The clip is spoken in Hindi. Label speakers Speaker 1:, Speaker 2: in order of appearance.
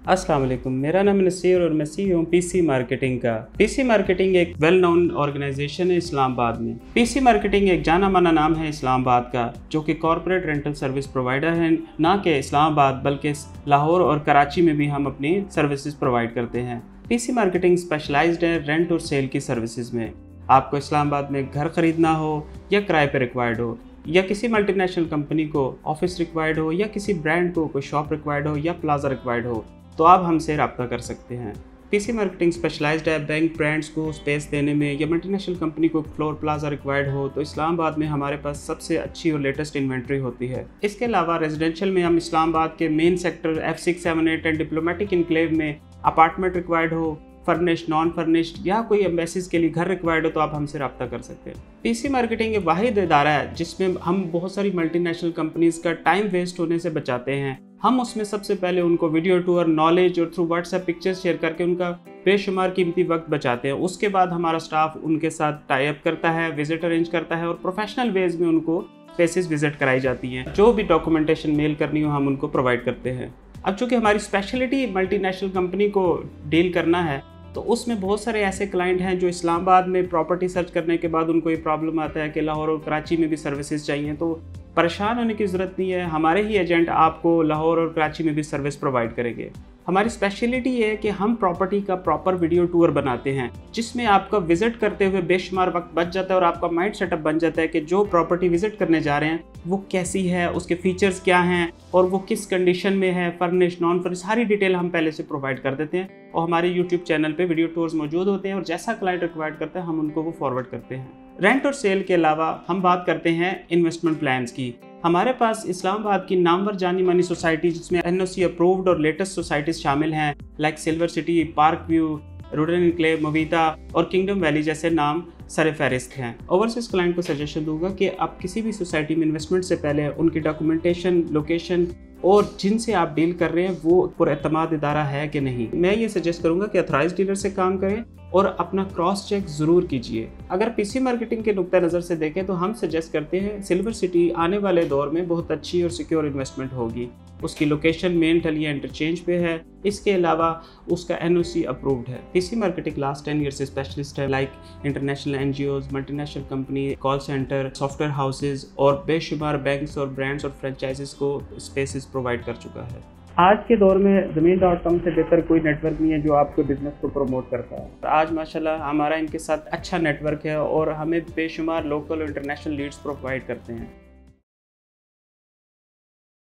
Speaker 1: अस्सलाम वालेकुम, मेरा नाम नसीर और मैं CEO हूँ पीसी मार्केटिंग का। पीसी मार्केटिंग एक वेल नोन ऑर्गेनाइजेशन है इस्लामाबाद में। पीसी मार्केटिंग एक जाना माना नाम है इस्लामाबाद का, जो कि कॉर्पोरेट रेंटल सर्विस प्रोवाइडर है, ना कि इस्लामाबाद बल्कि लाहौर और कराची में भी हम अपनी सर्विसेज प्रोवाइड करते हैं। पीसी मार्केटिंग स्पेशलाइज्ड है रेंट और सेल की सर्विसेज में। आपको इस्लामाबाद में घर खरीदना हो या किराए पर रिक्वायर्ड हो, या किसी मल्टीनेशनल कंपनी को ऑफिस रिक्वायर्ड हो, या किसी ब्रांड को कोई शॉप रिक्वायर्ड हो या प्लाजा रिक्वायर्ड हो, तो आप हमसे रब्ता कर सकते हैं। पीसी मार्केटिंग स्पेशलाइज्ड है बैंक ब्रांड्स को स्पेस देने में, या मल्टीनेशनल कंपनी को फ्लोर प्लाजा रिक्वायर्ड हो तो इस्लामाबाद में हमारे पास सबसे अच्छी और लेटेस्ट इन्वेंट्री होती है। इसके अलावा रेजिडेंशियल में हम इस्लामाबाद के main sector F6, 7, 8 and diplomatic enclave में अपार्टमेंट रिक्वायर्ड हो, फर्निश्ड, नॉन फर्निश्ड, या कोई एम्बेसीज के लिए घर रिक्वायर्ड हो तो आप हमसे रब्ता कर सकते हैं। पीसी मार्केटिंग एक वाहिद इदारा है जिसमें हम बहुत सारी मल्टीनेशनल कंपनीज का टाइम वेस्ट होने से बचाते हैं। हम उसमें सबसे पहले उनको वीडियो टूर, नॉलेज और थ्रू व्हाट्सएप पिक्चर्स शेयर करके उनका बेशुमार कीमती वक्त बचाते हैं। उसके बाद हमारा स्टाफ उनके साथ टाई अप करता है, विजिट अरेंज करता है और प्रोफेशनल वेज में उनको प्लेसेस विजिट कराई जाती हैं। जो भी डॉक्यूमेंटेशन मेल करनी हो हम उनको प्रोवाइड करते हैं। अब चूँकि हमारी स्पेशलिटी मल्टीनेशनल कंपनी को डील करना है, तो उसमें बहुत सारे ऐसे क्लाइंट हैं जो इस्लामाबाद में प्रॉपर्टी सर्च करने के बाद उनको ये प्रॉब्लम आता है कि लाहौर और कराची में भी सर्विसेज चाहिए। तो परेशान होने की ज़रूरत नहीं है, हमारे ही एजेंट आपको लाहौर और कराची में भी सर्विस प्रोवाइड करेंगे। हमारी स्पेशलिटी है कि हम प्रॉपर्टी का प्रॉपर वीडियो टूर बनाते हैं जिसमें आपका विजिट करते हुए बेशुमार वक्त बच जाता है और आपका माइंड सेटअप बन जाता है कि जो प्रॉपर्टी विजिट करने जा रहे हैं वो कैसी है, उसके फीचर्स क्या हैं और वो किस कंडीशन में है, फर्निश, नॉन फर्निश, सारी डिटेल हम पहले से प्रोवाइड कर देते हैं। और हमारे यूट्यूब चैनल पे वीडियो टूर्स मौजूद होते हैं और जैसा क्लाइंट रिक्वायर्ड करता है हम उनको वो फॉरवर्ड करते हैं। रेंट और सेल के अलावा हम बात करते हैं इन्वेस्टमेंट प्लान्स की। हमारे पास इस्लामाबाद की नामवर जानी मानी सोसाइटी जिसमें NOC अप्रूव्ड और लेटेस्ट सोसाइटीज़ शामिल हैं, like silver city, park view, rural enclave, मवीता और किंगडम वैली जैसे नाम सर फहरिस्त हैं। ओवरसीज क्लाइंट को सजेशन दूंगा कि आप किसी भी सोसाइटी में इन्वेस्टमेंट से पहले उनकी डॉक्यूमेंटेशन, लोकेशन और जिनसे आप डील कर रहे हैं वो पुरएतमाद इदारा है कि नहीं। मैं ये सजेस्ट करूंगा कि अथॉराइज्ड डीलर से काम करें और अपना क्रॉस चेक ज़रूर कीजिए। अगर पीसी मार्केटिंग के नुक्ता नज़र से देखें तो हम सजेस्ट करते हैं सिल्वर सिटी आने वाले दौर में बहुत अच्छी और सिक्योर इन्वेस्टमेंट होगी। उसकी लोकेशन मेन ठलिया इंटरचेंज पे है, इसके अलावा उसका NOC अप्रूव्ड है। पीसी मार्केटिंग लास्ट 10 ईयर से स्पेशलिस्ट है, like international NGOs, multinational company, call centre, software houses और बेशुमार बैंक्स और ब्रांड्स और फ्रेंचाइजीज को स्पेसेस प्रोवाइड कर चुका है। आज के दौर में ज़मीन.com से बेहतर कोई नेटवर्क नहीं है जो आपको बिजनेस को प्रमोट करता है। आज माशाल्लाह हमारा इनके साथ अच्छा नेटवर्क है और हमें बेशुमार लोकल और इंटरनेशनल लीड्स प्रोवाइड करते हैं।